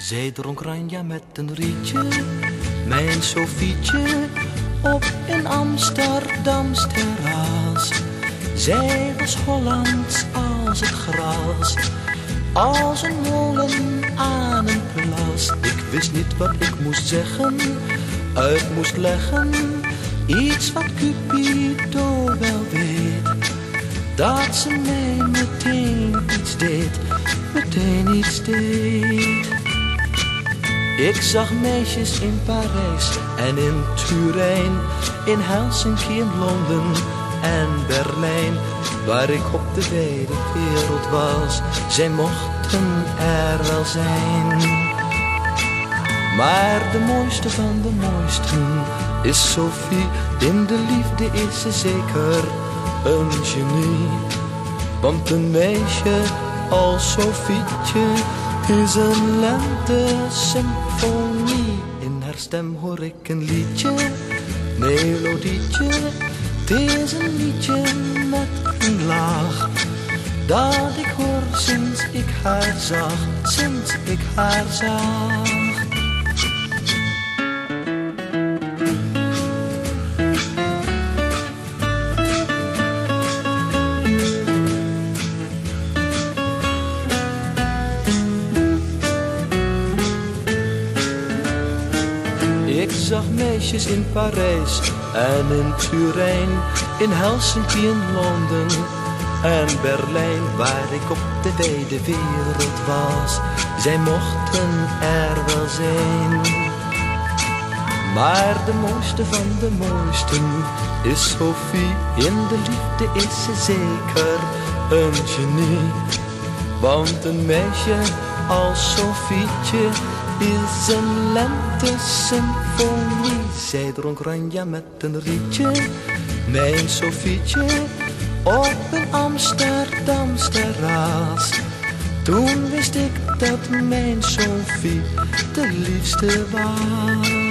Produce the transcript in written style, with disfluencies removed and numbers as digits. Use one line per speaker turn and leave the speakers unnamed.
Zij dronk Ranja met een rietje, mijn Sofietje, op een Amsterdams terras. Zij was Hollands als het gras, als een molen aan een plas. Ik wist niet wat ik moest zeggen, uit moest leggen, iets wat Cupido wel weet. Dat ze mij meteen iets deed, meteen iets deed. Ik zag meisjes in Parijs en in Turijn, in Helsinki, in Londen en Berlijn, waar ik op de wijde wereld was. Zij mochten er wel zijn, maar de mooiste van de mooisten is Sophie. In de liefde is ze zeker een genie, want een meisje als Sofietje is een lente-symfonie. In haar stem hoor ik een liedje, melodietje. Het is een liedje met een laag, dat ik hoor sinds ik haar zag, sinds ik haar zag. Ik zag meisjes in Parijs en in Turijn, in Helsinki, in Londen en Berlijn, waar ik op de wijde wereld was. Zij mochten er wel zijn, maar de mooiste van de mooisten is Sophie. In de liefde is ze zeker een genie, want een meisje als Sofietje is een lente-symfonie. Zij dronk Ranja met een rietje, mijn Sofietje, op een Amsterdams terras. Toen wist ik dat mijn Sophie de liefste was.